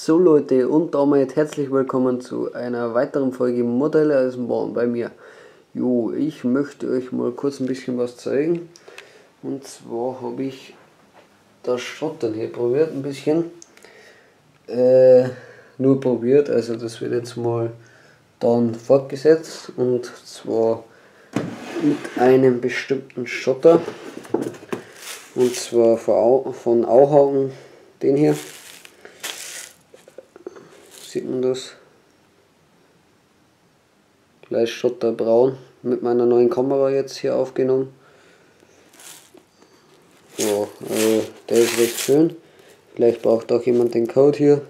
So Leute und damit herzlich willkommen zu einer weiteren Folge Modelle aus dem Bauen bei mir. Jo, ich möchte euch mal kurz ein bisschen was zeigen. Und zwar habe ich das Schottern hier probiert, ein bisschen. Nur probiert, also das wird jetzt mal dann fortgesetzt. Und zwar mit einem bestimmten Schotter. Und zwar von Auhagen, den hier. Sieht man das? Gleich Schotterbraun, mit meiner neuen Kamera jetzt hier aufgenommen. Ja, also der ist recht schön. Vielleicht braucht auch jemand den Code hier.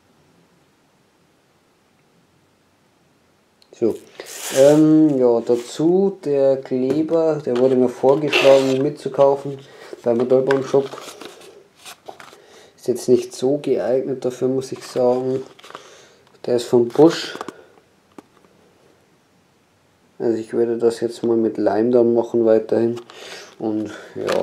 So, ja, dazu der Kleber, der wurde mir vorgeschlagen mitzukaufen beim Modellbaum-Shop. Ist jetzt nicht so geeignet dafür, muss ich sagen. Der ist von Bosch. Also ich werde das jetzt mal mit Leim dann machen weiterhin. Und ja.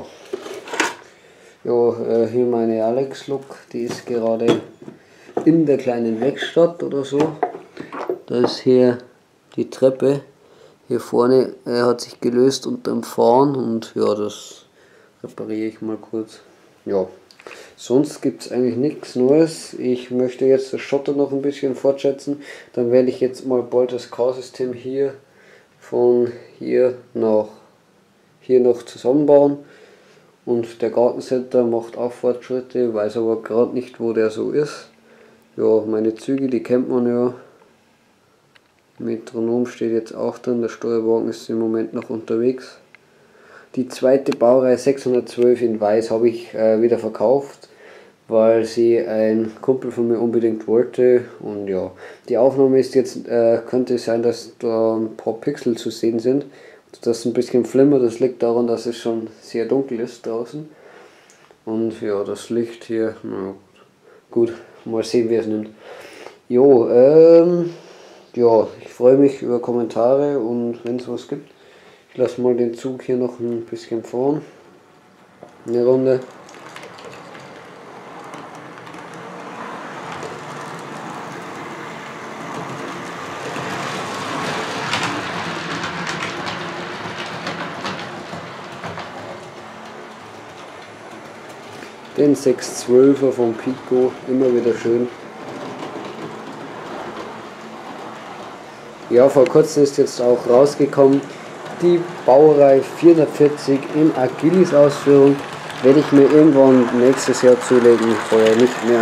Ja, hier meine Alex Look, die ist gerade in der kleinen Werkstatt oder so. Da ist hier die Treppe. Hier vorne hat sich gelöst unterm Fahren und ja, das repariere ich mal kurz. Ja. Sonst gibt es eigentlich nichts Neues. Ich möchte jetzt das Schotter noch ein bisschen fortschätzen. Dann werde ich jetzt mal bald das K-System hier von hier nach hier noch zusammenbauen. Und der Gartencenter macht auch Fortschritte, weiß aber gerade nicht, wo der so ist. Ja, meine Züge, die kennt man ja. Metronom steht jetzt auch drin, der Steuerwagen ist im Moment noch unterwegs. Die zweite Baureihe 612 in Weiß habe ich wieder verkauft, weil sie ein Kumpel von mir unbedingt wollte. Und ja, die Aufnahme ist jetzt, könnte sein, dass da ein paar Pixel zu sehen sind. Das ein bisschen flimmert, das liegt daran, dass es schon sehr dunkel ist draußen. Und ja, das Licht hier, na gut, mal sehen, wie es nimmt. Jo, ja, ich freue mich über Kommentare und wenn es was gibt. Ich lasse mal den Zug hier noch ein bisschen fahren. Eine Runde. Den 612er von Pico, immer wieder schön. Ja, vor kurzem ist jetzt auch rausgekommen, die Baureihe 440 in Agilis Ausführung. Werde ich mir irgendwann nächstes Jahr zulegen, vorher nicht mehr.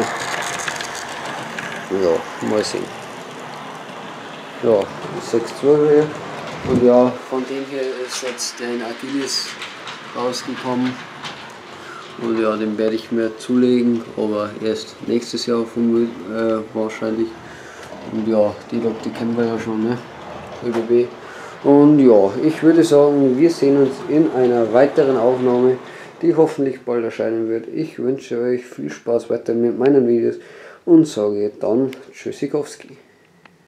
Ja, mal sehen. Ja, 612er hier. Und ja, von dem hier ist jetzt der in Agilis rausgekommen. Und ja, den werde ich mir zulegen, aber erst nächstes Jahr wahrscheinlich. Und ja, die Lok, die kennen wir ja schon, ne? ÖBB. Und ja, ich würde sagen, wir sehen uns in einer weiteren Aufnahme, die hoffentlich bald erscheinen wird. Ich wünsche euch viel Spaß weiter mit meinen Videos und sage dann Tschüssikowski.